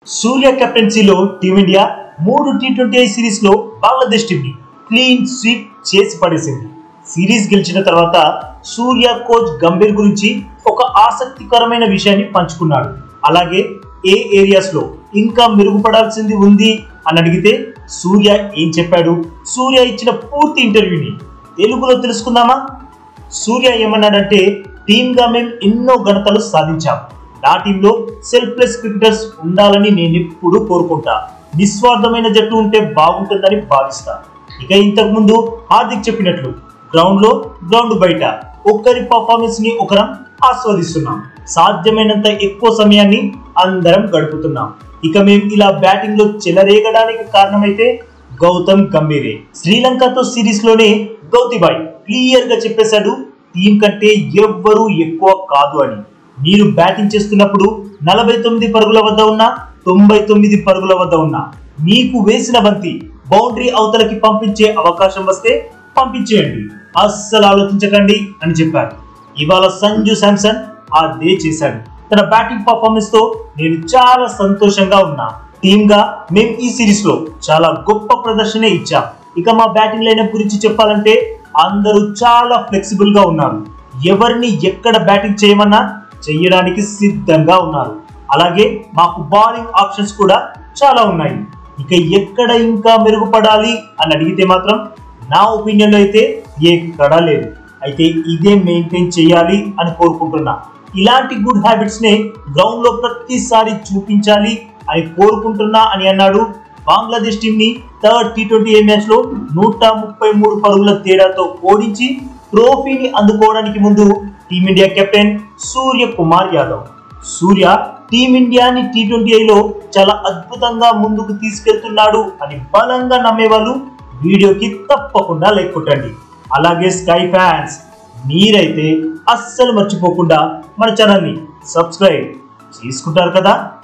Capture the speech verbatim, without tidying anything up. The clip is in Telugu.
సూర్య కెప్టెన్సీలో టీమిండియా మూడు టీ ట్వంటీ ఐ సిరీస్ లో బంగ్లాదేశ్ టీమ్ ని క్లీన్ స్వీప్ చేసి పడేసింది. సిరీస్ గెలిచిన తర్వాత సూర్య కోచ్ గంభీర్ గురించి ఒక ఆసక్తికరమైన విషయాన్ని పంచుకున్నాడు. అలాగే ఏ ఏరియాస్ లో ఇంకా మెరుగుపడాల్సింది ఉంది అని అడిగితే సూర్య ఏం చెప్పాడు, సూర్య ఇచ్చిన పూర్తి ఇంటర్వ్యూని తెలుగులో తెలుసుకుందామా? సూర్య ఏమన్నాడంటే, టీమ్ గా మేము ఎన్నో ఘనతలు సాధించాం. నా టీంలో సెల్ఫ్లెస్ క్రికెటర్స్ ఉండాలని నేను ఎప్పుడు కోరుకుంటా. నిస్వార్థమైన జట్టు ఉంటే బాగుంటుందని భావిస్తా. ఇక ఇంతకు ముందు హార్దిక్ చెప్పినట్లు గ్రౌండ్ లో గ్రౌండ్ బయట ఒక్కరి పర్ఫార్మెన్స్ ని ఒకరం ఆస్వాదిస్తున్నాం. సాధ్యమైనంత ఎక్కువ సమయాన్ని అందరం గడుపుతున్నాం. ఇక మేము ఇలా బ్యాటింగ్ లో చెలరేగడానికి కారణమైతే గౌతమ్ గంభీరే. శ్రీలంకతో సిరీస్ లోనే గౌతిబాయ్ క్లియర్ గా చెప్పేశాడు, టీం కంటే ఎవ్వరూ ఎక్కువ కాదు అని. మీరు బ్యాటింగ్ చేస్తున్నప్పుడు నలభై తొమ్మిది పరుగుల వద్ద ఉన్నా, తొంభై తొమ్మిది పరుగుల వద్ద ఉన్నా మీకు వేసిన బంతి బౌండరీ అవతలకి పంపించే అవకాశం వస్తే పంపించేయండి, అస్సలు ఆలోచించకండి అని చెప్పారు. ఇవాళ సంజు శాంసన్ అదే చేశాడు. తన బ్యాటింగ్ పర్ఫార్మెన్స్ తో నేను చాలా సంతోషంగా ఉన్నా. టీమ్ గా మేము ఈ సిరీస్ లో చాలా గొప్ప ప్రదర్శనే ఇచ్చాం. ఇక మా బ్యాటింగ్ లైనప్ గురించి చెప్పాలంటే అందరూ చాలా ఫ్లెక్సిబుల్ గా ఉన్నారు. ఎవరిని ఎక్కడ బ్యాటింగ్ చేయమన్నా చేయడానికి సిద్ధంగా ఉన్నారు. అలాగే మాకు బౌలింగ్ ఆప్షన్స్ కూడా చాలా ఉన్నాయి. ఇక ఎక్కడ ఇంకా మెరుగుపడాలి అని అడిగితే మాత్రం నా ఒపీనియన్ లో అయితే ఎక్కడా లేదు. అయితే ఇదే మెయింటైన్ చేయాలి అని కోరుకుంటున్నా. ఇలాంటి గుడ్ హ్యాబిట్స్ నే గ్రౌండ్ లో ప్రతిసారి చూపించాలి అని కోరుకుంటున్నా అని అన్నాడు. బంగ్లాదేశ్ టీం ని థర్డ్ టీ ట్వంటీ ఏ మ్యాచ్ లో నూట ముప్పై మూడు పరుగుల తేడాతో ఓడించి ట్రోఫీని అందుకోవడానికి ముందు టీమిండియా కెప్టెన్ సూర్య కుమార్ యాదవ్. సూర్య టీమిండియాని టీ ట్వంటీ ఐలో చాలా అద్భుతంగా ముందుకు తీసుకెళ్తున్నాడు అని బలంగా నమ్మే వాళ్ళు వీడియోకి తప్పకుండా లైక్ కొట్టండి. అలాగే స్కై ఫ్యాన్స్ మీరైతే అస్సలు మర్చిపోకుండా మన ఛానల్ ని సబ్స్క్రైబ్ చేసుకుంటారు కదా.